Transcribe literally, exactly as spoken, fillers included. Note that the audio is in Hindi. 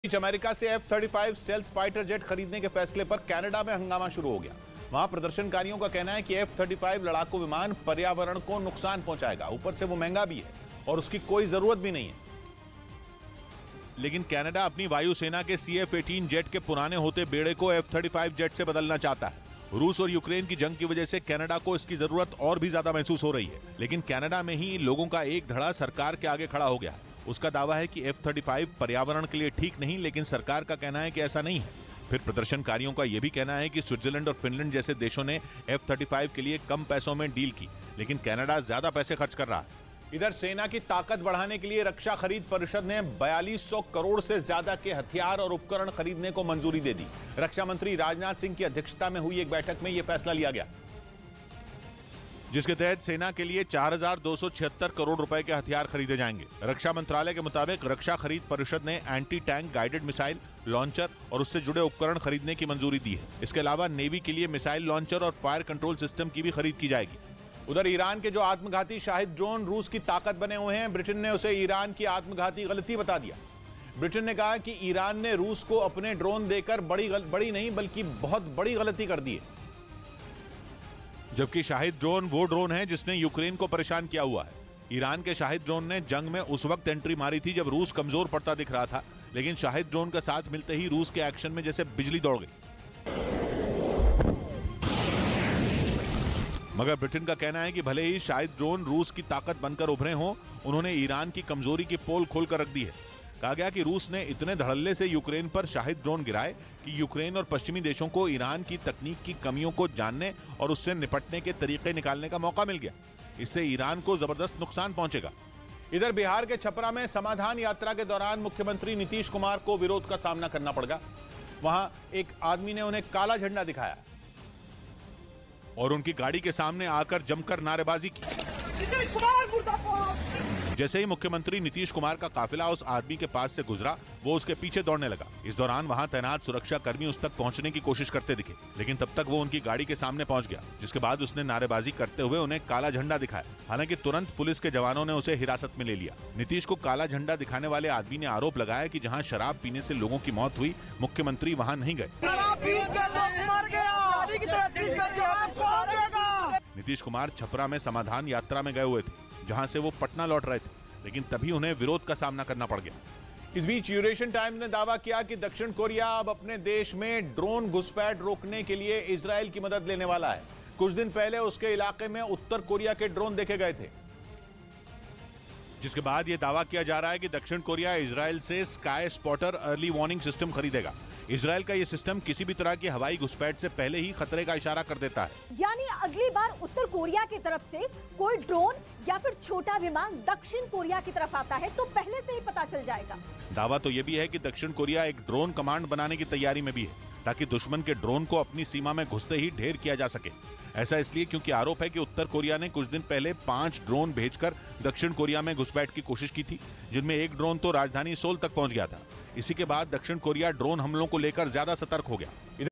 अमेरिका से F thirty five stealth fighter jet खरीदने के फैसले पर कनाडा में हंगामा शुरू हो गया। वहां प्रदर्शनकारियों का कहना है कि एफ थर्टी फाइव लड़ाकू विमान पर्यावरण को नुकसान पहुंचाएगा, ऊपर से वो महंगा भी है और उसकी कोई जरूरत भी नहीं है। लेकिन कनाडा अपनी वायुसेना के सी एफ एटीन जेट के पुराने होते बेड़े को एफ थर्टी फाइव जेट से बदलना चाहता है। रूस और यूक्रेन की जंग की वजह से कनाडा को इसकी जरूरत और भी ज्यादा महसूस हो रही है। लेकिन कनाडा में ही लोगों का एक धड़ा सरकार के आगे खड़ा हो गया है। उसका दावा है कि एफ थर्टी फाइव पर्यावरण के लिए ठीक नहीं, लेकिन सरकार का कहना है कि ऐसा नहीं है। फिर प्रदर्शनकारियों का यह भी कहना है कि स्विट्जरलैंड और फिनलैंड जैसे देशों ने एफ थर्टी फाइव के लिए कम पैसों में डील की, लेकिन कनाडा ज्यादा पैसे खर्च कर रहा है। इधर सेना की ताकत बढ़ाने के लिए रक्षा खरीद परिषद ने बयालीस सौ करोड़ से ज्यादा के हथियार और उपकरण खरीदने को मंजूरी दे दी। रक्षा मंत्री राजनाथ सिंह की अध्यक्षता में हुई एक बैठक में यह फैसला लिया गया, जिसके तहत सेना के लिए चार हजार दो सौ छिहत्तर करोड़ रुपए के हथियार खरीदे जाएंगे। रक्षा मंत्रालय के मुताबिक रक्षा खरीद परिषद ने anti tank guided missile launcher और उससे जुड़े उपकरण खरीदने की मंजूरी दी है। इसके अलावा नेवी के लिए मिसाइल लॉन्चर और फायर कंट्रोल सिस्टम की भी खरीद की जाएगी। उधर ईरान के जो आत्मघाती शाहिद ड्रोन रूस की ताकत बने हुए हैं, ब्रिटेन ने उसे ईरान की आत्मघाती गलती बता दिया। ब्रिटेन ने कहा कि ईरान ने रूस को अपने ड्रोन देकर बड़ी गल, बड़ी नहीं बल्कि बहुत बड़ी गलती कर दी है। जबकि शाहिद ड्रोन वो ड्रोन है जिसने यूक्रेन को परेशान किया हुआ है। ईरान के शाहिद ड्रोन ने जंग में उस वक्त एंट्री मारी थी जब रूस कमजोर पड़ता दिख रहा था, लेकिन शाहिद ड्रोन का साथ मिलते ही रूस के एक्शन में जैसे बिजली दौड़ गई। मगर ब्रिटेन का कहना है कि भले ही शाहिद ड्रोन रूस की ताकत बनकर उभरे हों, उन्होंने ईरान की कमजोरी की पोल खोलकर रख दी है। कहा गया कि रूस ने इतने धड़ल्ले से यूक्रेन पर शाहिद ड्रोन गिराए कि यूक्रेन और पश्चिमी देशों को ईरान की तकनीक की कमियों को जानने और उससे निपटने के तरीके निकालने का मौका मिल गया। इससे ईरान को जबरदस्त नुकसान पहुंचेगा। इधर बिहार के छपरा में समाधान यात्रा के दौरान मुख्यमंत्री नीतीश कुमार को विरोध का सामना करना पड़ गया। वहां एक आदमी ने उन्हें काला झंडा दिखाया और उनकी गाड़ी के सामने आकर जमकर नारेबाजी की। जैसे ही मुख्यमंत्री नीतीश कुमार का काफिला उस आदमी के पास से गुजरा, वो उसके पीछे दौड़ने लगा। इस दौरान वहां तैनात सुरक्षा कर्मी उस तक पहुंचने की कोशिश करते दिखे, लेकिन तब तक वो उनकी गाड़ी के सामने पहुंच गया, जिसके बाद उसने नारेबाजी करते हुए उन्हें काला झंडा दिखाया। हालांकि तुरंत पुलिस के जवानों ने उसे हिरासत में ले लिया। नीतीश को काला झंडा दिखाने वाले आदमी ने आरोप लगाया कि जहाँ शराब पीने से लोगों की मौत हुई, मुख्यमंत्री वहाँ नहीं गए। नीतीश कुमार छपरा में समाधान यात्रा में गए हुए थे, जहां से वो पटना लौट रहे थे, लेकिन तभी उन्हें विरोध का सामना करना पड़ गया। इस बीच यूरेशियन टाइम्स ने दावा किया कि दक्षिण कोरिया अब अपने देश में ड्रोन घुसपैठ रोकने के लिए इजराइल की मदद लेने वाला है। कुछ दिन पहले उसके इलाके में उत्तर कोरिया के ड्रोन देखे गए थे, जिसके बाद यह दावा किया जा रहा है कि दक्षिण कोरिया इजराइल से sky spotter early warning system खरीदेगा। इजराइल का यह सिस्टम किसी भी तरह की हवाई घुसपैठ से पहले ही खतरे का इशारा कर देता है। यानी अगली बार उत्तर कोरिया की तरफ से कोई ड्रोन या फिर छोटा विमान दक्षिण कोरिया की तरफ आता है तो पहले से ही पता चल जाएगा। दावा तो यह भी है कि दक्षिण कोरिया एक ड्रोन कमांड बनाने की तैयारी में भी है, ताकि दुश्मन के ड्रोन को अपनी सीमा में घुसते ही ढेर किया जा सके। ऐसा इसलिए क्योंकि आरोप है कि उत्तर कोरिया ने कुछ दिन पहले पांच ड्रोन भेजकर दक्षिण कोरिया में घुसपैठ की कोशिश की थी, जिनमें एक ड्रोन तो राजधानी सोल तक पहुंच गया था। इसी के बाद दक्षिण कोरिया ड्रोन हमलों को लेकर ज्यादा सतर्क हो गया।